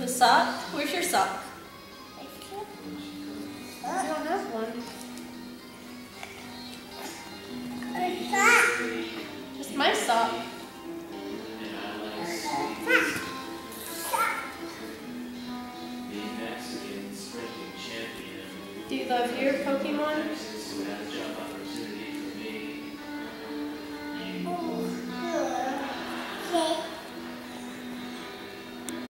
The sock? Where's your sock? I don't have one. Just my sock. Do you love your Pokemon?